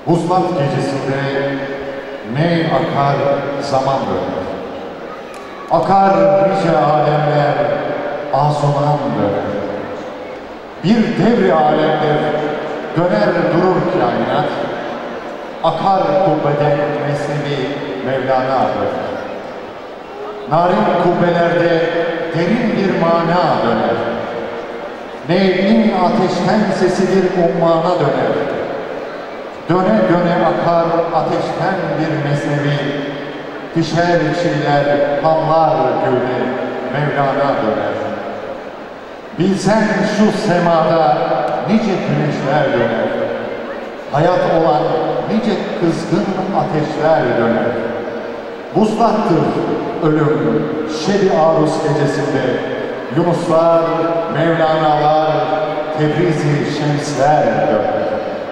Vuslat gecesinde ney akar zaman döner. Akar nice alemler asuman döner. Bir devri alemdir döner durur kainat. Akar kubbeden mesnevi Mevlana döner. Narin kubbelerde derin bir mana döner. Nev'in ateşten sesidir ummana döner. Döne döne akar ateşten bir mesnevi. Pişer çiğler, hamlar gölü Mevlana döner. Bilsen şu semada nice güneşler döner. Hayat olan nice kızgın ateşler döner. Vuslattır ölüm şebi arus gecesinde. Yunuslar, Mevlanalar, Tebrizi şemsler döner.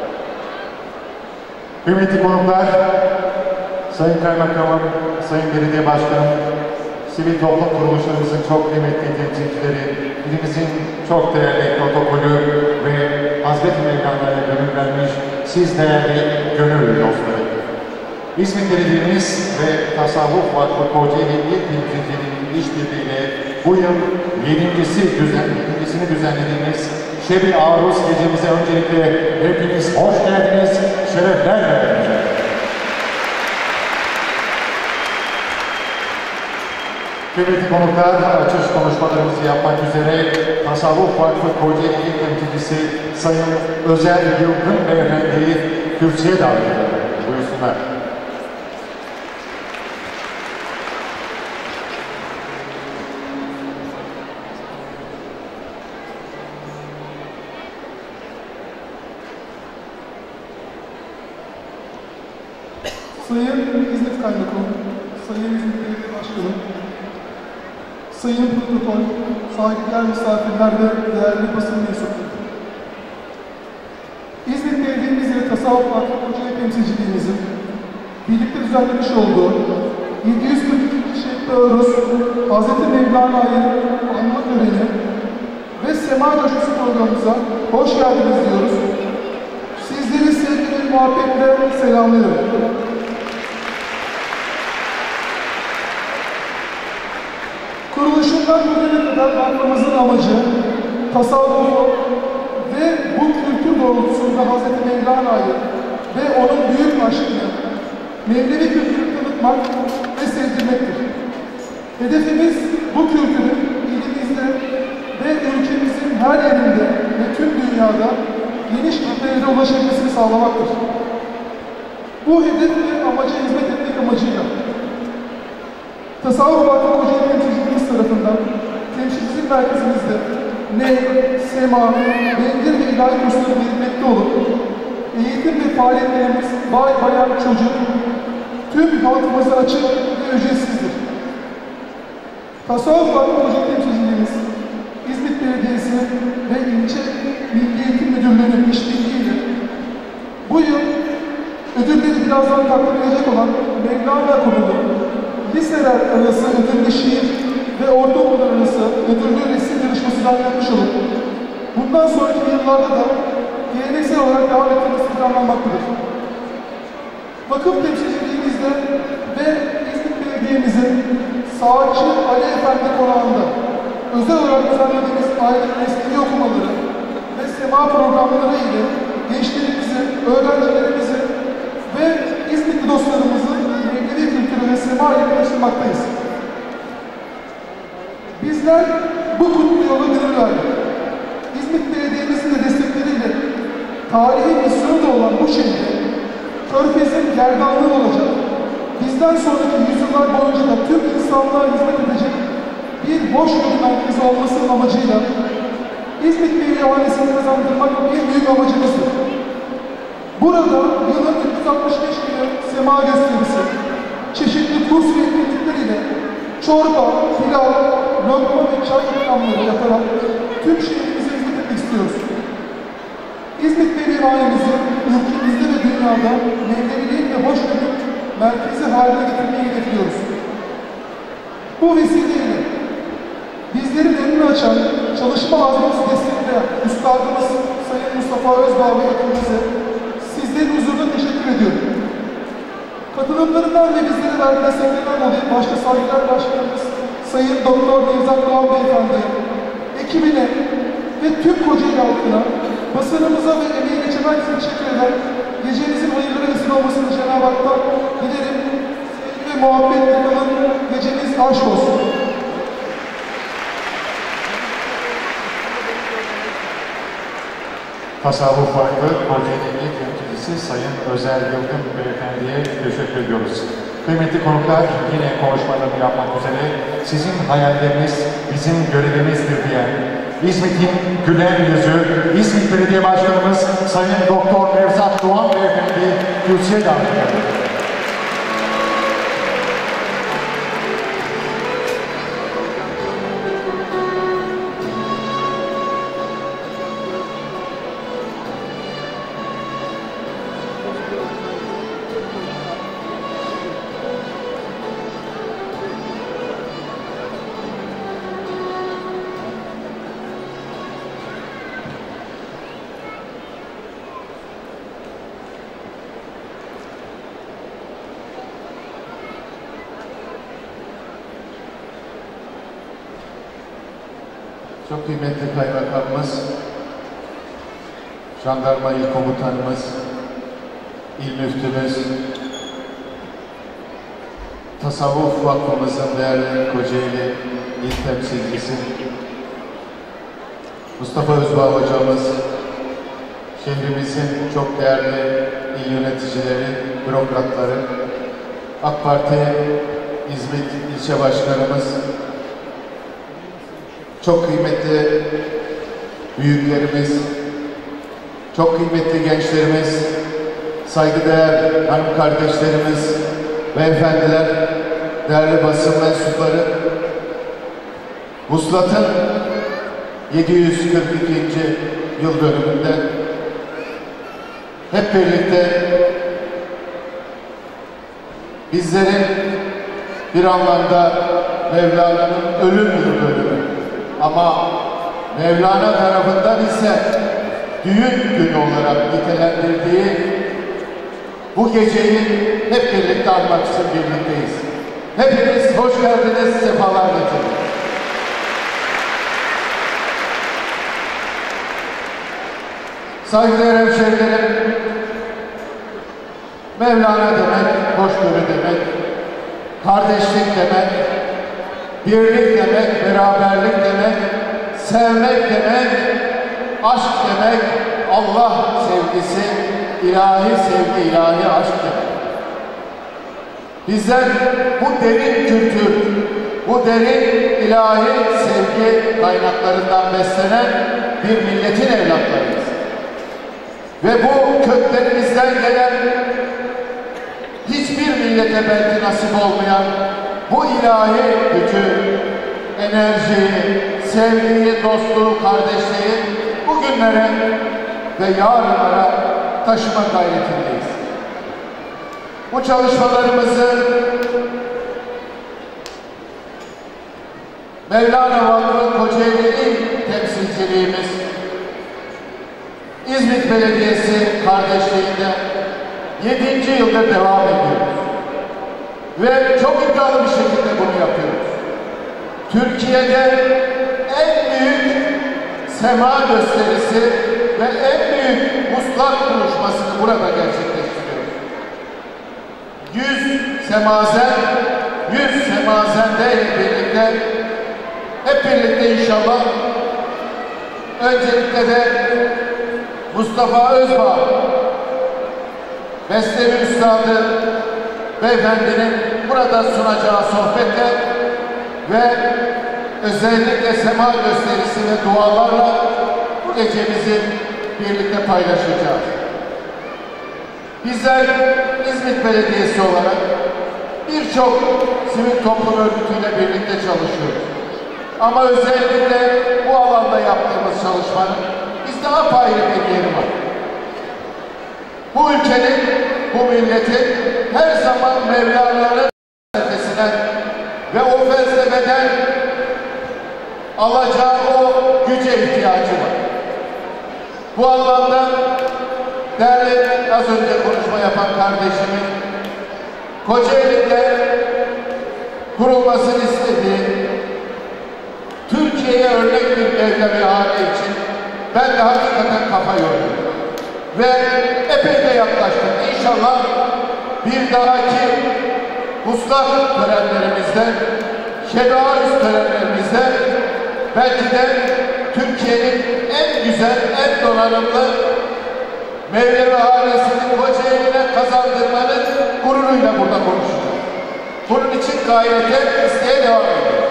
Kıymetli konuklar, Sayın Kaymakamım, Sayın Belediye Başkanım, sivil toplum kuruluşlarımızın çok kıymetli temsilcileri, ilimizin çok değerli protokolü ve Hazreti Mevlana'ya gönül vermiş siz değerli gönül dostları. İzmit Belediye'miz ve Tasavvuf Vakfı Kocaeli İl Temsilciliği'nin işbirliğiyle bu yıl yedincisini düzenlediğimiz Şebi Arus gecemize öncelikle hepiniz hoş geldiniz, şerefler verdiniz. Kıymetli konuklar, açış konuşmalarımızı yapmak üzere Tasavvuf Vakfı Kocaeli İl Temsilcisi Sayın Özer Yılgın Beyefendi'yi kürsüye davet ediyorlar. Buyursunlar. Sayın İzmit Kaymakamı, Sayın İzmit Belediye Başkanı, Sayın Protokol, saygıdeğer misafirler ve değerli basın mensupları. İzmit Belediye'miz ile Tasavvuf Vakfı Kocaeli temsilciliğimizin birlikte düzenlemiş olduğu 742. Şebi Arus Hz. Mevlana'yı anma töreni ve Sema Coşkusu programımıza hoş geldiniz diyoruz. Sizleri sevgi ve muhabbetle selamlıyorum. Kuruluşundan bugüne kadar vakfımızın amacı, tasavvufu ve bu kültür doğrultusunda Hz. Mevlana'yı ve onun büyük aşkını, Mevlevi kültürü tanıtmak ve sevdirmektir. Hedefimiz bu kültürün ilimizde ve ülkemizin her yerinde ve tüm dünyada geniş kitlelere ulaşabilmesini sağlamaktır. Bu hedef ve amaca hizmet etmek amacıyla Tasavvuf Vakfı Kocaeli temsilciliğimiz tarafından temsilcilik merkezimizde ney, sema, bendir ve ilahi kursları verilmekte olup eğitim ve faaliyetlerimiz bayan, çocuk, tüm halkımıza açık ve ücretsizdir. Tasavvuf Vakfı Kocaeli temsilciliğimiz İzmit Belediyesi ve İlçe Milli Eğitim Müdürlüğü'nün işbirliğiyle bu yıl ödülleri birazdan takdim edecek olan Mevlana konulu liseler arası ödüllü şiir ve ortaokullar arası ödüllü resim yarışması düzenlenmiş olup bundan sonraki yıllarda da geleneksel olarak devam etmesi planlanmaktadır. Vakıf temsilciliğimizde ve İzmit Belediye'mizin Sağcı Ali Efendi Konağı'nda özel olarak düzenlediğimiz aile mesleği okumaları ve sema programları ile gençlerimizi, öğrencilerimizi ve İzmitli dostlarımızı Mevlevi kültürü ve sema ile tanıştırmaktayız. Bizler bu kutlu yola gönül verdik. İzmit Belediye'mizin de destekleriyle tarihi misyonu da olan bu şehirde Körfez'in gerdanlığı olacak, bizden sonraki yüzyıllar boyunca da tüm insanlığa hizmet edecek bir hoşgörü merkezi olmasının amacıyla İzmit Beyliğhanesi'ni kazandırmak en büyük amacımızdır. Burada yılın 365 günü sema gösterisi, çeşitli kurs ve etkinlikleriyle çorba, pilav, lokma ve çay ikramları yaparak tüm şehrimize hizmet etmek istiyoruz. İzmit Beyliğhanemizi ülkemizde ve dünyada mevleviliğin ve hoşgörü merkezi haline getirmeyi hedefliyoruz. Bu vesileyle bizlerin önünü açan, çalışma azmimizi destekleyen Üstadımız Sayın Mustafa Özdağ ve ekibimize sizlerin huzurunda teşekkür teşekkür ediyorum. Katılımlarından ve bizlere verdiği desteklerinden dolayı başta Saygılar Başkanımız Sayın Doktor Nevzat Doğan Beyefendi, ekibine ve tüm Kocaeli halkına, basınımıza ve emeği geçen herkese teşekkür eder. Gecenizin hayırlı ve vesile olmasını Cenab-ı Hak'tan dilerim. Sevgi ve muhabbetle kalın. Geceniz aşk olsun. Tasavvuf Vakfı Kocaeli İl Yöneticisi Sayın Özer Yıldırım Beyefendi'ye teşekkür ediyoruz. Kıymetli konuklar, yine konuşmalarını yapmak üzere sizin hayalleriniz bizim görevimizdir diyen İzmit'in gülen yüzü, İzmit Belediye Başkanımız Sayın Doktor Nevzat Doğan Beyefendi kürsüye davet ediyor. Çok kıymetli Kaymakamımız, Jandarma İl Komutanımız, İl Müftümüz, Tasavvuf Vakfımızın değerli Kocaeli İl Temsilcisi, Mustafa Özbağ Hocamız, şehrimizin çok değerli il yöneticileri, bürokratları, AK Parti İzmit İlçe Başkanımız, çok kıymetli büyüklerimiz, çok kıymetli gençlerimiz, saygıdeğer hanım kardeşlerimiz, beyefendiler, değerli basın mensupları, Vuslat'ın 742. yıl dönümünde hep birlikte bizlerin bir anlamda Mevlana'nın ölüm yıl dönümü, ama Mevlana tarafından ise düğün günü olarak nitelendirdiği bu geceyi hep birlikte anmak için birlikteyiz. Hepiniz hoş geldiniz, sefalar getirdiniz. Saygıdeğer hemşehrilerim, Mevlana demek, hoşgörü demek, kardeşlik demek, birlik demek, beraberlik demek, sevmek demek, aşk demek, Allah sevgisi, ilahi sevgi, ilahi aşk demek. Bizler bu derin kültür, bu derin ilahi sevgi kaynaklarından beslenen bir milletin evlatlarıyız. Ve bu köklerimizden gelen, hiçbir millete belki nasip olmayan bu ilahi gücü, enerjiyi, sevgiyi, dostluğu, kardeşliği bugünlere ve yarınlara taşıma gayretindeyiz. Bu çalışmalarımızı Mevlana Vakfı Kocaeli İl Temsilciliğimiz, İzmit Belediyesi kardeşliğinde 7. yılda devam ediyoruz. Ve çok iddialı bir şekilde bunu yapıyoruz. Türkiye'de en büyük sema gösterisi ve en büyük Vuslat buluşmasını burada gerçekleştiriyoruz. 100 semazenle birlikte, hep birlikte inşallah, öncelikle de Mustafa Özbağ, Mesnevi Üstadı Beyefendinin burada sunacağı sohbetle ve özellikle sema gösterisi ve dualarla bu gecemizi birlikte paylaşacağız. Bizler İzmit Belediyesi olarak birçok sivil toplum örgütüyle birlikte çalışıyoruz. Ama özellikle bu alanda yaptığımız çalışmanın bizde apayrı bir yeri var. Bu ülkenin, bu milletin her zaman Mevlana'nın felsefesinden ve o felsefeden alacağı o güce ihtiyacı var. Bu anlamda değerli az önce konuşma yapan kardeşimin Kocaeli'de kurulmasını istediği Türkiye'ye örnek bir mevlemihane için ben de hakikaten kafa yordum. Ve epey de yaklaştık. İnşallah bir dahaki Muslat törenlerimizde, Şebearüs törenlerimizde belki de Türkiye'nin en güzel, en donanımlı mevlevihanesini Kocaeli'ne kazandırmanın gururuyla burada konuşacağız. Bunun için gayrete, isteğe devam ediyoruz.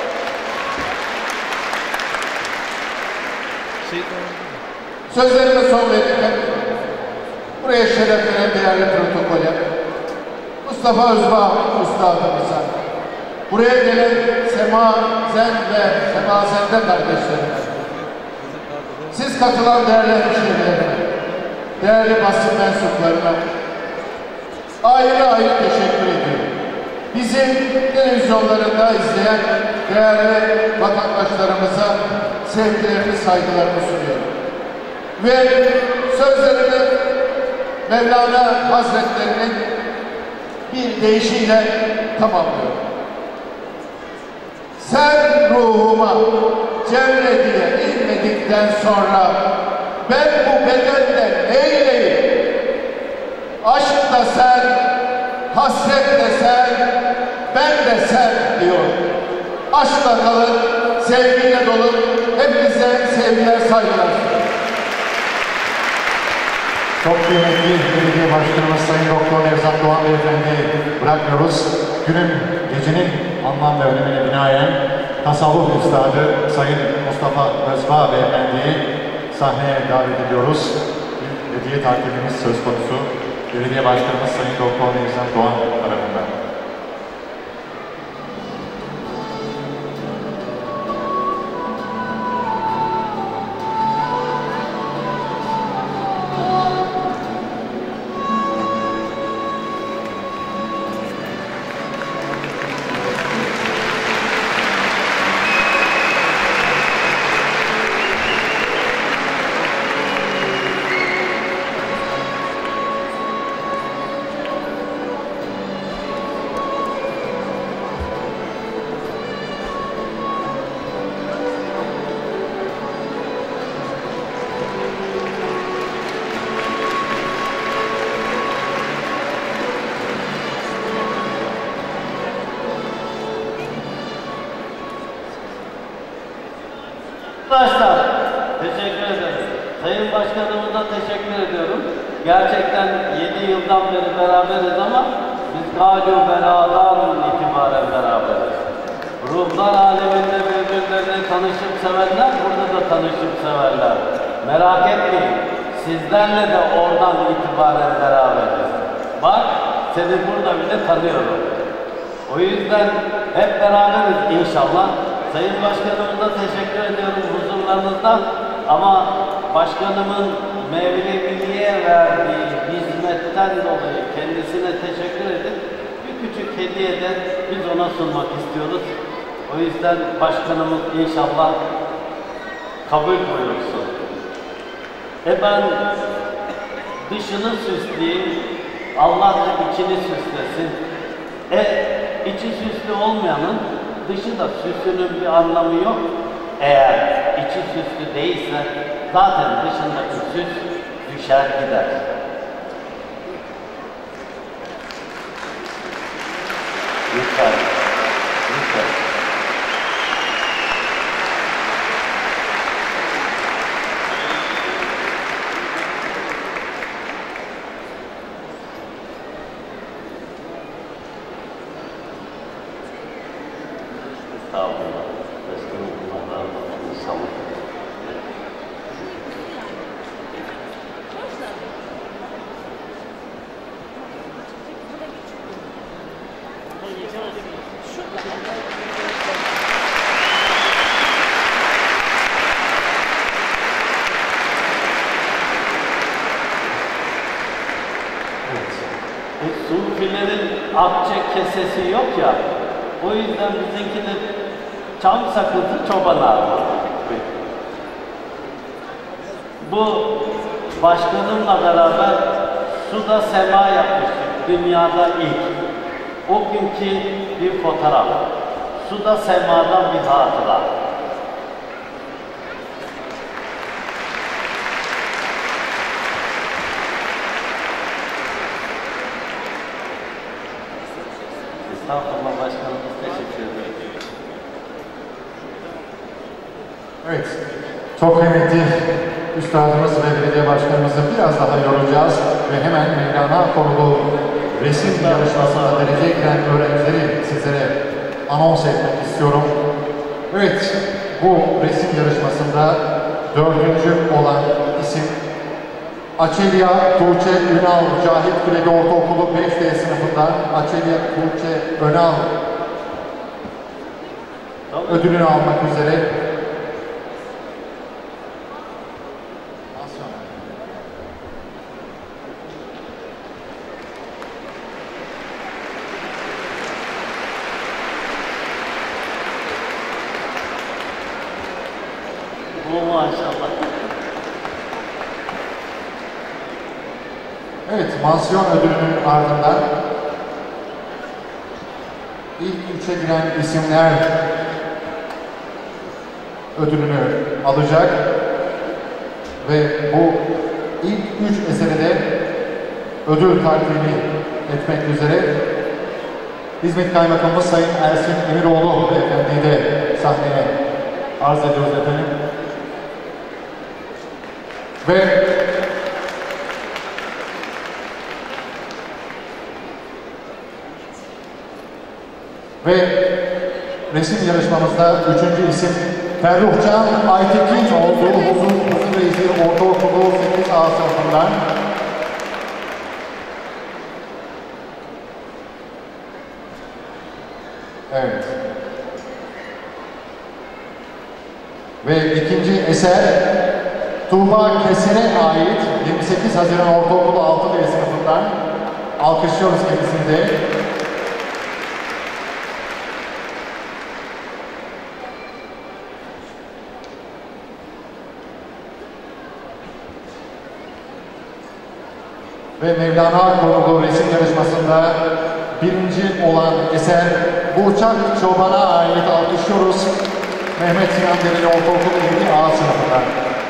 Sözlerime son verirken buraya şeref veren değerli protokole Mustafa Özbağ Üstadımıza, buraya gelen Sema Zen ve Sema Zende kardeşlerime, siz katılan değerli hemşehrilerime, değerli basın mensuplarına ayrı ayrı teşekkür ediyorum. Bizi televizyonlarında izleyen değerli vatandaşlarımıza sevgilerimi, saygılarımı sunuyorum. Ve sözlerimi Mevlana Hazretlerinin bir deyişiyle tamamlıyorum. Sen ruhuma Celle diye inmedikten sonra ben bu bedende neyleyim? Aşk da sen, hasret de sen, ben de sen diyor. Aşkla kalın, sevgiyle dolu, hepinize sevgiler, saygılar. Çok kıymetli belediye başkanımız Sayın Doktor Nevzat Doğan Beyefendi'yi bırakmıyoruz. Günün, gecenin anlam ve önemine binaen tasavvuf üstadı Sayın Mustafa Özbağ Beyefendi'yi sahneye davet ediyoruz. Bir hediye takibimiz söz konusu. Belediye başkanımız Sayın Doktor Nevzat Doğan tarafından. Arkadaşlar, teşekkür ederim. Sayın Başkanımıza teşekkür ediyorum. Gerçekten 7 yıldan beri beraberiz ama biz gâlu beladan itibaren beraberiz. Ruhlar aleminde birbirlerine tanışıp sevenler, burada da tanışıp severler. Merak etmeyin, sizlerle de oradan itibaren beraberiz. Bak, seni burada bile tanıyorum. O yüzden hep beraberiz inşallah. Sayın Başkanımıza teşekkür ediyorum huzurlarınızda ama Başkanımın Mevleviliğe verdiği hizmetten dolayı kendisine teşekkür edip bir küçük hediye de biz ona sunmak istiyoruz. O yüzden Başkanımız inşallah kabul buyursun. Ben dışını süsleyeyim, Allah da içini süslesin. İçi süslü olmayanın dışı da süsünün bir anlamı yok. Eğer içi süslü değilse zaten dışındaki süs düşer gider. Lütfen, lütfen. Estağfurullah. Estağfurullah. İnşallah. Sufilerin akçe kesesi yok ya, o yüzden bizimki de çam sakızı çoban ağrı. Bu başkanımla beraber Suda sema yapmıştık. Dünyada ilk. O günkü bir fotoğraf. Suda semadan bir hatıra. Estağfurullah başkanımız, teşekkür ederim. Evet, çok kıymetli üstadımız ve belediye başkanımızı biraz daha yoracağız ve hemen Mevlana konulu resim yarışmasına dereceye giren öğrencileri sizlere anons etmek istiyorum. Evet, bu resim yarışmasında 4. olan isim Açelya Tuğçe Ünal Cahit Kuleli Ortaokulu 5D sınıfından Açelya Tuğçe Önal ödülünü almak üzere. Maşallah. Evet, mansiyon ödülünün ardından ilk 3'e giren isimler ödülünü alacak ve bu ilk 3 eseri de ödül takdimi etmek üzere İzmit Kaymakamımız Sayın Ersin Emiroğlu Beyefendi'yi de sahneye arz ediyoruz efendim. Ve resim yarışmamızda 3. isim Ferruhcan Aytekin olduğu Huzur Reisi Ortaokulu 8A sınıfından. Evet. Ve ikinci eser Tuğba Kesen'e ait 28 Haziran Ortaokulu 6B sınıfından. Alkışlıyoruz kendisini de. Ve Mevlana konulu resim yarışmasında 1. olan eser Burçak Çoban'a ait, alkışlıyoruz. Mehmet Sinan Dereli Ortaokulu 7A sınıfından.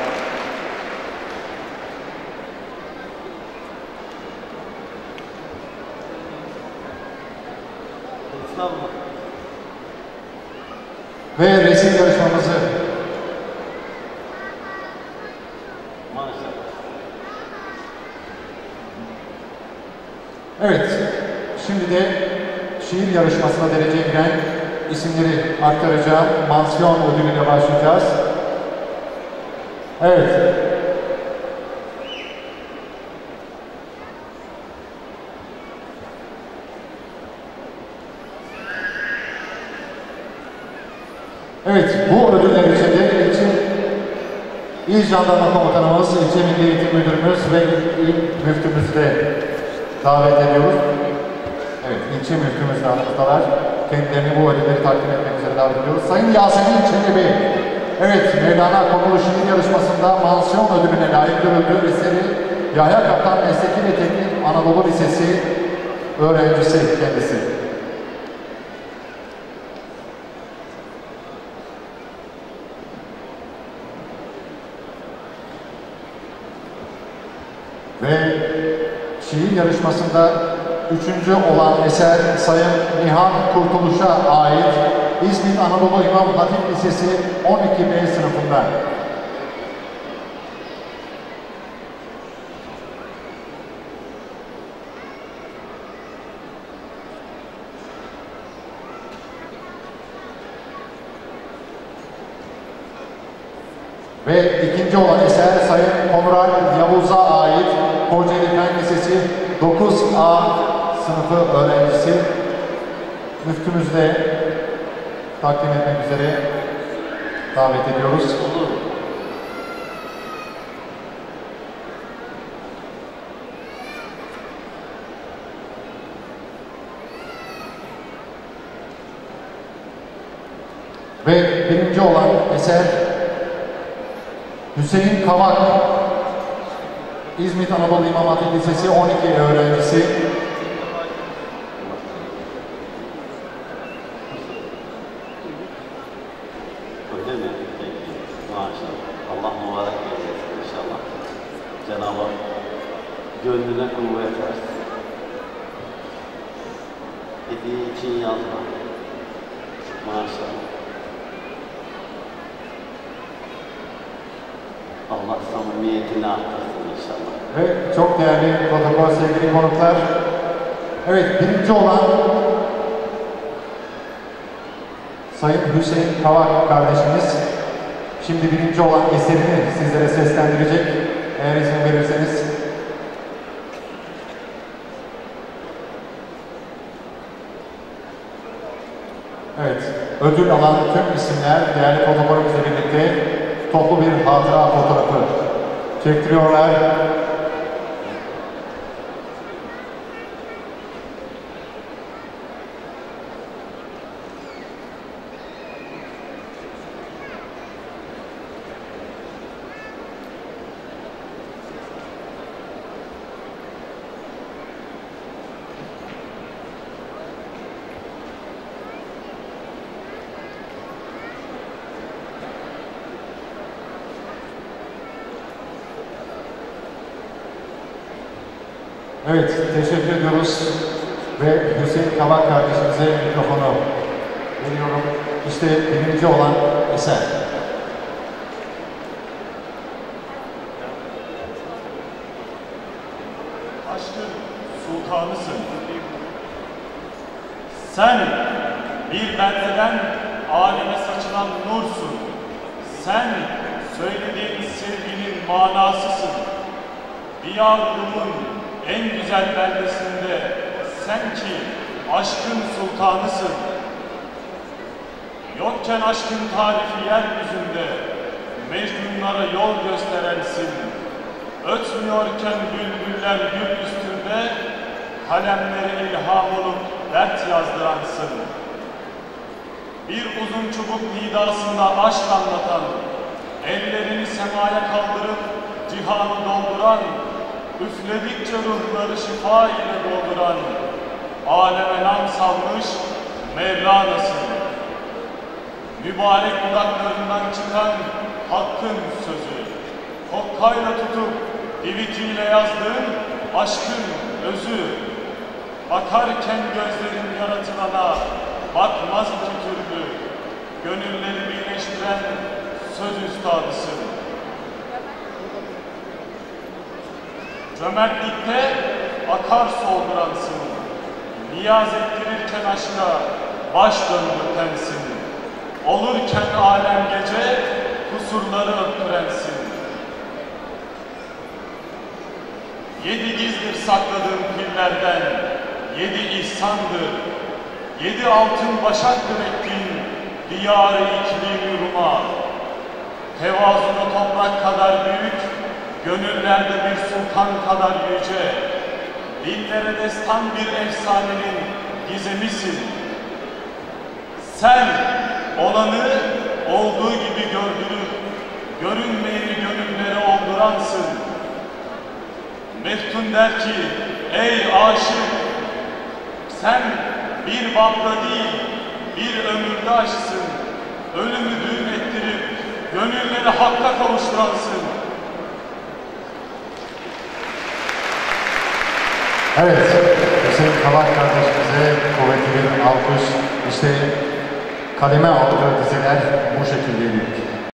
Ve resim yarışmamızı evet, şimdi de şiir yarışmasına dereceye giren isimleri aktaracağım. Mansiyon ödülüyle başlayacağız. Evet. Evet, bu ödüller içinde İl Jandarma Komutanımız, İlçe Milli Eğitim Müdürümüz ve İl Müftümüzü de davet ediyoruz. Evet, ilçe müftümüz de aramızdalar. Kendilerini bu ödülleri takdim etmek üzere davet ediyoruz. Sayın Yasemin Çelebi, evet, Mevlana konulu şiir yarışmasında mansiyon ödülüne layık görüldüğü eseri Yahya Kaptan Mesleki ve Teknik Anadolu Lisesi öğrencisi kendisi. Ve şiir yarışmasında 3. olan eser Sayın Nihan Kurtuluş'a ait İzmit Anadolu İmam Hatip Lisesi 12B sınıfından. Ve 2. olan eser Sayın Konrad Yavuz'a ait Kocaeli Fen Lisesi 9A sınıfı öğrencisi. Müftümüzü de takdim etmek üzere davet ediyoruz. Olur. Ve 1. olan eser Hüseyin Kavak İzmit Anadolu İmam Hatip Lisesi 12 öğrencisi. Öyle mi? Peki. Maşallah. Allah mübarek eylesin inşallah. Cenab-ı Hak gönlüne kuvvet versin. Hediye için yazma. Maşallah. Allah samimiyetini arttırsın inşallah. Ve çok değerli protokol sevgili konuklar. Evet, birinci olan Sayın Hüseyin Kavak kardeşimiz şimdi birinci olan eserini sizlere seslendirecek. Eğer izin verirseniz. Evet, ödül alan tüm isimler değerli protokolümüzle birlikte toplu bir hatıra fotoğrafı çektiriyorlar. Evet, teşekkür ediyoruz ve Hüseyin Kavak kardeşimize mikrofonu veriyorum. İşte birinci olan eser. Aşkın sultanısın. Sen bir bendeden aleme saçılan nursun. Sen söylediğin sevginin manasısın. Diyarımın en güzel beldesinde sen ki aşkın sultanısın. Yokken aşkın tarifi yeryüzünde mecnunlara yol gösterensin. Ötmüyorken bülbüller gül üstünde kalemlere ilham olup dert yazdıransın. Bir uzun çubuk nidasında aşk anlatan, ellerini semaya kaldırıp cihanı dolduran, üfledikçe ruhları şifa ile dolduran, aleme nam salmış Mevlana'sın. Mübarek dudaklarından çıkan hakkın sözü, hokkayla tutup divitiyle yazdığın aşkın özü, bakarken gözlerin yaratılana bakmaz iki türlü, gönülleri birleştiren söz üstadısın. Cömertlikte akar solduransın, niyaz ettirirken aşka baş döndürtensin, olurken alem gece kusurları öptürensin. 7 gizdir sakladığım pillerden, 7 ihsandır, 7 altın başaktır ettiğin diyarı iklim yuruma. Tevazuda toprak kadar büyük, gönüllerde bir sultan kadar yüce, dillere destan bir efsanenin gizemisin. Sen olanı olduğu gibi gördürüp, görünmeyeni gönüllere olduransın. Meftun der ki, ey aşık, sen bir babda değil, bir ömürde aşksın. Ölümü düğün ettirip, gönülleri hakka kavuşturansın. Evet, Hüseyin Kavak kardeşimize kuvvetli bir alkış. İşte kaleme aldığı dizeler bu şekildeydi.